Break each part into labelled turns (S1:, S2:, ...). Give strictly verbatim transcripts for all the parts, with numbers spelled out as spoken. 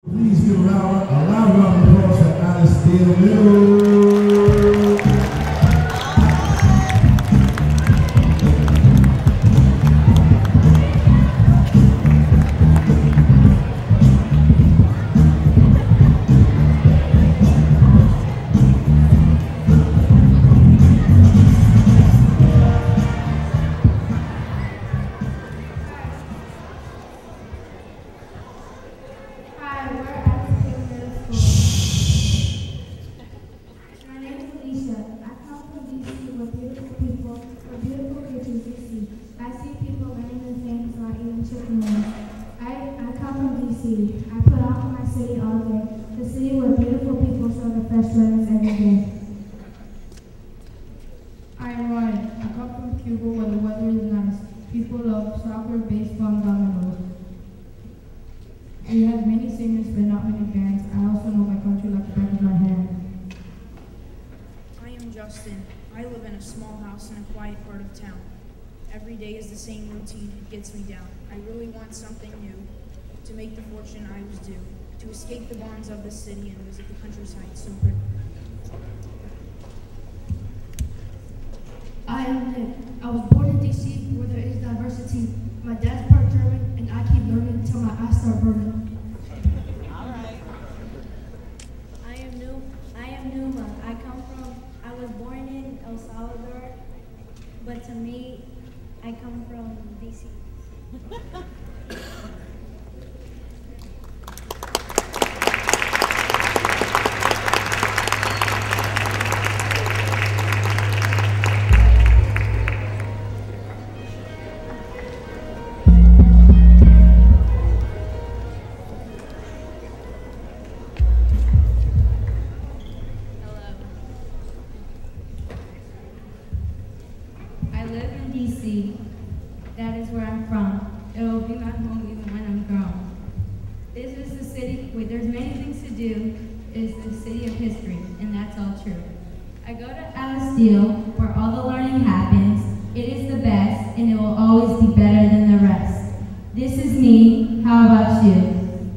S1: Please give a round, a loud round of applause for Alice Dale Middle.
S2: I put off in my city all day, the city where beautiful people show their fresh letters every day.
S3: I am Ryan. I come from Cuba where the weather is nice. People love soccer, baseball, and dominoes. We have many singers but not many bands. I also know my country like the back of my hand.
S4: I am Justin. I live in a small house in a quiet part of town. Every day is the same routine. It gets me down. I really want something new to make the fortune I was due, to escape the bonds of the city and visit the countryside so pretty.
S5: I am Nick. I was born in D C where there is diversity. My dad's part German and I keep learning until my eyes start burning.
S6: Alright. I am new I am Numa. I come from I was born in El Salvador, but to me I come from D C.
S7: I live in D C. That is where I'm from. It will be my home even when I'm grown. This is the city where there's many things to do. It is the city of history, and that's all true. I go to Alice Steele, where all the learning happens. It is the best, and it will always be better than the rest. This is me. How about you?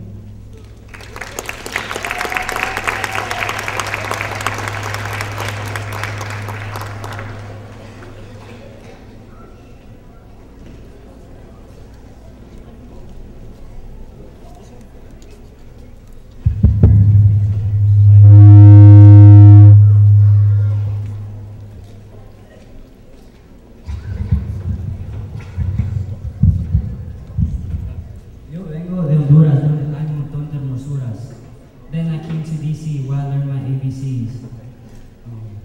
S8: Yo vengo de Honduras, donde hay un montón de hermosuras. Then I came to D C where I learned my A B Cs. Um,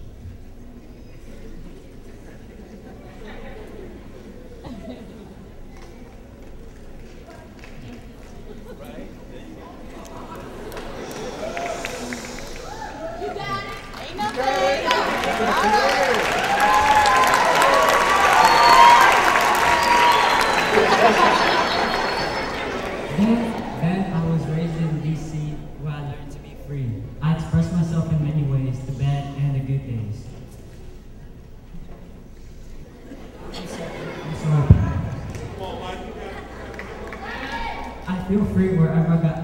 S8: Then, then I was raised in D C where I learned to be free. I express myself in many ways, the bad and the good days. I'm sorry. I feel free wherever I got